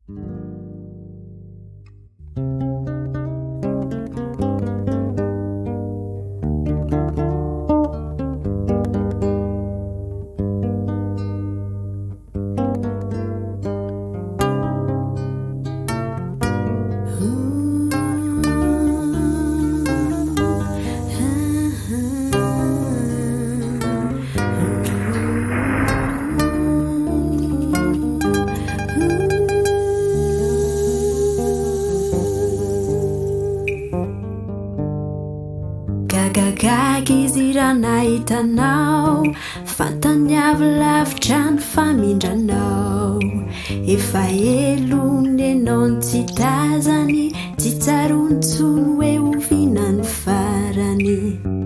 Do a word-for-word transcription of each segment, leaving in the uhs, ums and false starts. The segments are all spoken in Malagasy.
Gagagagiziranahitanao fantaniavy lavitra ny famindranao efa elony enao ny tsy tazany tsy tsarontsony hoe ovina ny farany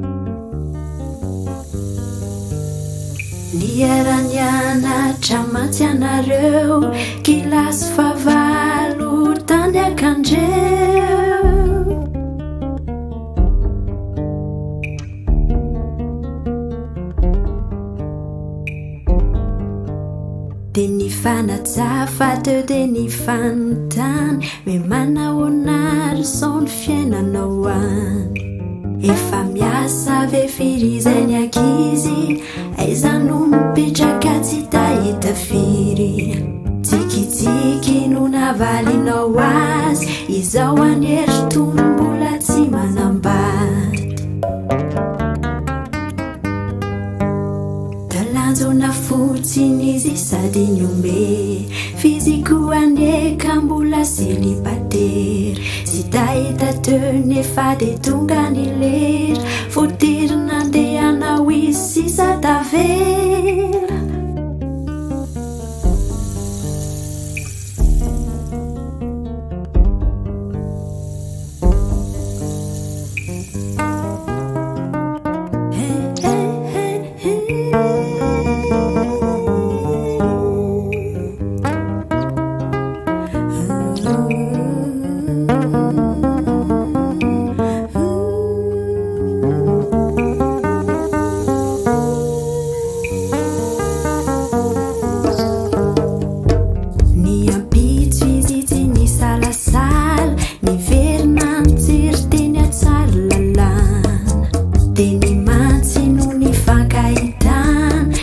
niaranianatra matsy anareo kilasy favalo tany akandreo de ny fanatsafa teo de ny fanontany hoe manao anary sao ny fiainanao any efa miasa ve firy zay ny ankizy aiza no mipetraka tsy tahita firy tsikitsiky no navalinao azy izao anieritony mbola tsy manambady talanjona fotsiny izy sady nyome fiziko aneka mbola célibataire tsy tahita teo nefa de tonga ny lera fotirina andehanao izy sisa tavela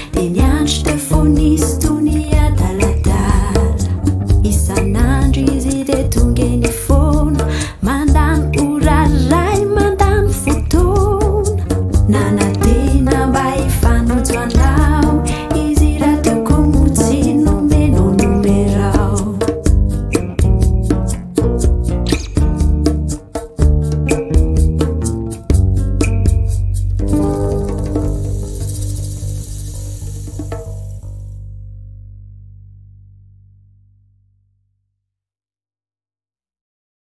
isan'andro izy